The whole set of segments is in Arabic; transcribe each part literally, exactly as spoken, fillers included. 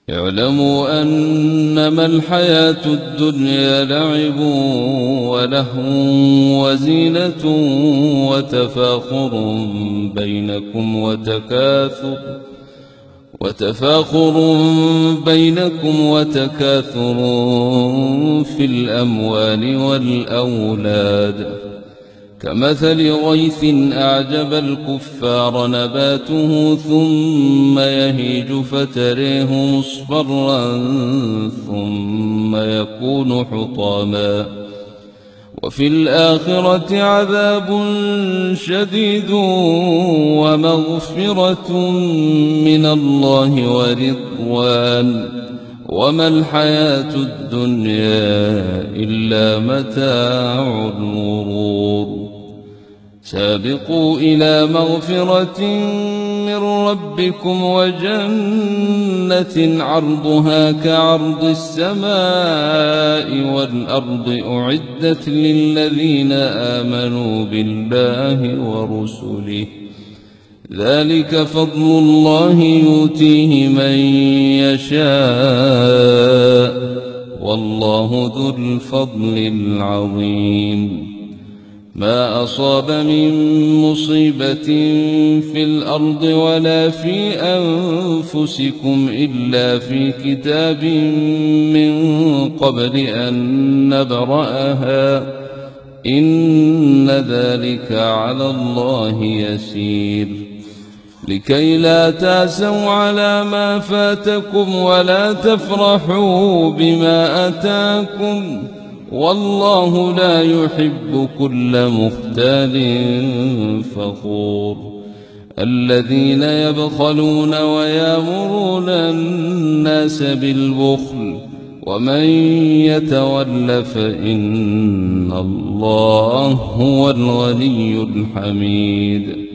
اعلموا أنما الحياة الدنيا لعب ولهو وزينة وتفاخر بينكم وتكاثر وتفاخر بينكم وتكاثر في الأموال والأولاد كمثل غيث أعجب الكفار نباته ثم يهيج فتريه مصفرا ثم يكون حطاما وفي الآخرة عذاب شديد ومغفرة من الله ورضوان وما الحياة الدنيا إلا متاع الغرور سابقوا إلى مغفرة من ربكم وجنة عرضها كعرض السماء والأرض أعدت للذين آمنوا بالله ورسله ذلك فضل الله يؤتيه من يشاء والله ذو الفضل العظيم ما أصاب من مصيبة في الأرض ولا في أنفسكم إلا في كتاب من قبل أن نبرأها إن ذلك على الله يسير لكي لا تأسوا على ما فاتكم ولا تفرحوا بما أتاكم والله لا يحب كل مختال فخور الذين يبخلون ويأمرون الناس بالبخل ومن يتول فإن الله هو الغني الحميد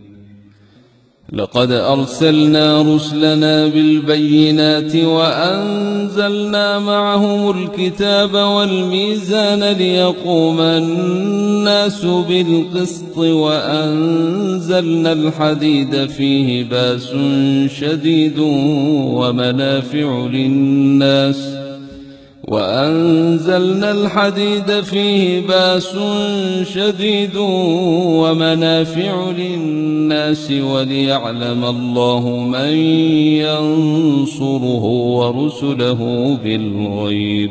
لقد أرسلنا رسلنا بالبينات وأنزلنا معهم الكتاب والميزان ليقوم الناس بالقسط وأنزلنا الحديد فيه بأس شديد ومنافع للناس وأنزلنا الحديد فيه بأس شديد ومنافع للناس وليعلم الله من ينصره ورسله بالغيب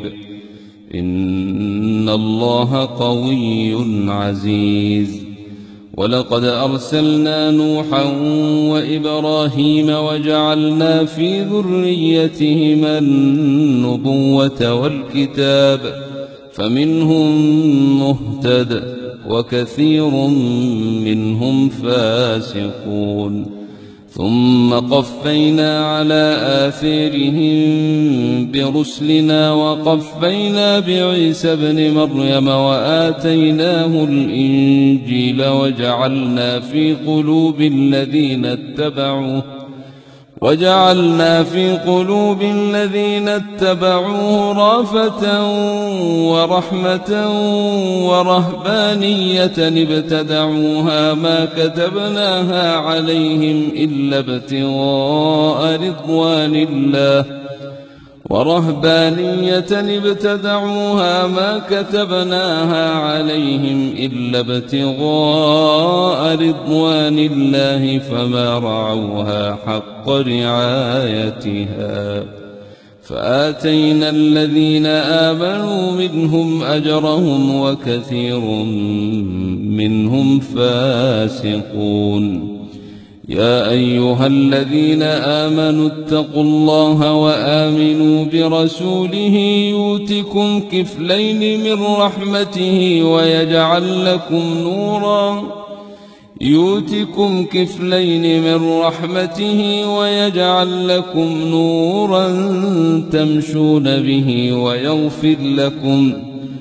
إن الله قوي عزيز ولقد أرسلنا نوحا وإبراهيم وجعلنا في ذريتهما النبوة والكتاب فمنهم مهتد وكثير منهم فاسقون ثم قفينا على آثارهم برسلنا وقفينا بعيسى ابن مريم وآتيناه الإنجيل وجعلنا في قلوب الذين اتبعوه وجعلنا في قلوب الذين اتبعوه رأفة ورحمة ورهبانية ابتدعوها ما كتبناها عليهم إلا ابتغاء رضوان الله ورهبانية ابتدعوها ما كتبناها عليهم إلا ابتغاء رضوان الله فما رعوها حق رعايتها فآتينا الذين آمنوا منهم أجرهم وكثير منهم فاسقون يا أيها الذين آمنوا اتقوا الله وآمنوا برسوله يؤتكم كفلين من رحمته ويجعل لكم نورا يؤتكم كفلين من رحمته ويجعل لكم نورا تمشون به ويغفر لكم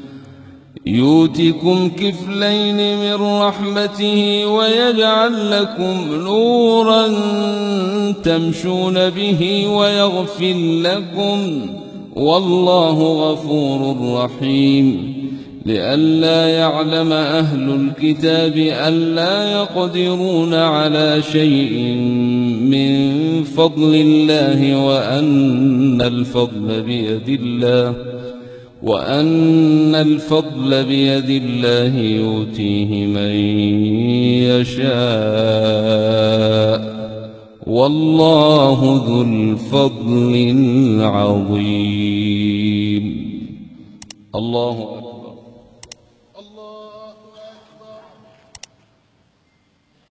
يؤتكم كفلين من رحمته ويجعل لكم نورا تمشون به ويغفر لكم والله غفور رحيم لئلا يعلم أهل الكتاب ألا يقدرون على شيء من فضل الله وأن الفضل بيد الله وأن الفضل بيد الله يؤتيه من يشاء والله ذو الفضل العظيم. الله أكبر.